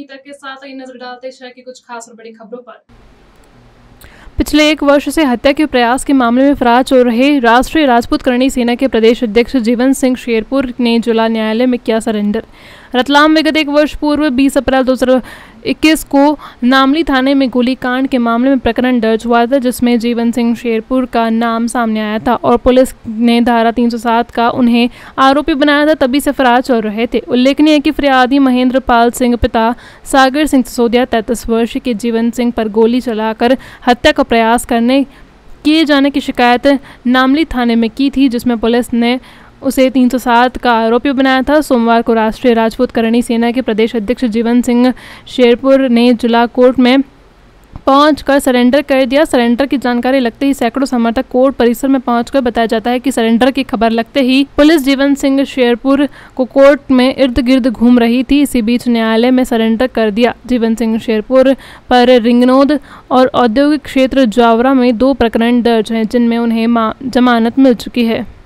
तक के साथ ही नजर डालते शहर की कुछ खास और बड़ी खबरों पर। पिछले 1 वर्ष से हत्या के प्रयास के मामले में फरार चल रहे राष्ट्रीय राजपूत करणी सेना के प्रदेश अध्यक्ष जीवन सिंह शेरपुर ने जिला न्यायालय में किया सरेंडर। रतलाम विगत 1 वर्ष पूर्व 20 अप्रैल 2021 को नामली थाने में गोलीकांड के मामले में प्रकरण दर्ज हुआ था, जिसमें जीवन सिंह शेरपुर का नाम सामने आया था और पुलिस ने धारा 307 का उन्हें आरोपी बनाया था, तभी से फरार चल रहे थे। उल्लेखनीय है कि फरियादी महेंद्र पाल सिंह पिता सागर सिंह सिसोदिया 33 वर्ष के जीवन सिंह पर गोली चलाकर हत्या का प्रयास किए जाने की शिकायत नामली थाने में की थी, जिसमें पुलिस ने उसे 307 का आरोपी बनाया था। सोमवार को राष्ट्रीय राजपूत करणी सेना के प्रदेश अध्यक्ष जीवन सिंह शेरपुर ने जिला कोर्ट में पहुंचकर सरेंडर कर दिया। सरेंडर की जानकारी लगते ही सैकड़ों समर्थक कोर्ट परिसर में पहुंचकर बताया जाता है कि सरेंडर की खबर लगते ही पुलिस जीवन सिंह शेरपुर को कोर्ट में इर्द गिर्द घूम रही थी। इसी बीच न्यायालय में सरेंडर कर दिया। जीवन सिंह शेरपुर पर रिंगनौद और औद्योगिक क्षेत्र जावरा में 2 प्रकरण दर्ज हैं, जिनमें उन्हें जमानत मिल चुकी है।